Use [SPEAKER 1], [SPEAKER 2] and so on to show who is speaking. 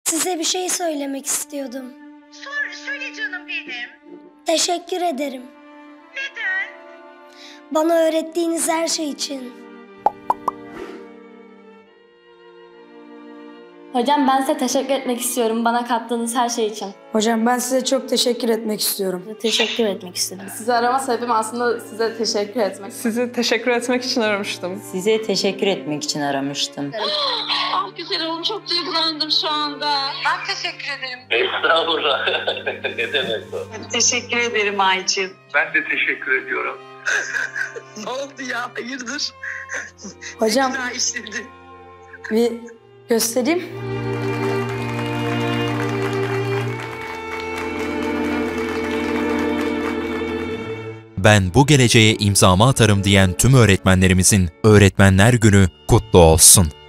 [SPEAKER 1] Size bir şey söylemek istiyordum.
[SPEAKER 2] Söyle canım benim.
[SPEAKER 1] Teşekkür ederim.
[SPEAKER 2] Neden?
[SPEAKER 1] Bana öğrettiğiniz her şey için.
[SPEAKER 3] Hocam ben size teşekkür etmek istiyorum bana kattığınız her şey için.
[SPEAKER 4] Hocam ben size çok teşekkür etmek istiyorum.
[SPEAKER 3] Teşekkür etmek istedim.
[SPEAKER 5] Sizi arama sebebim aslında size teşekkür etmek.
[SPEAKER 6] Sizi teşekkür etmek için aramıştım.
[SPEAKER 7] Size teşekkür etmek için aramıştım.
[SPEAKER 2] Ah güzel oğlum, çok duygulandım şu anda. Ben teşekkür ederim.
[SPEAKER 8] Estağfurullah. Ne demek o?
[SPEAKER 2] Teşekkür ederim Ayçin.
[SPEAKER 8] Ben de teşekkür ediyorum.
[SPEAKER 2] Ne oldu ya, hayırdır?
[SPEAKER 4] Hocam
[SPEAKER 2] Daha işledi.
[SPEAKER 4] bir göstereyim.
[SPEAKER 9] Ben bu geleceğe imzamı atarım diyen tüm öğretmenlerimizin Öğretmenler Günü kutlu olsun.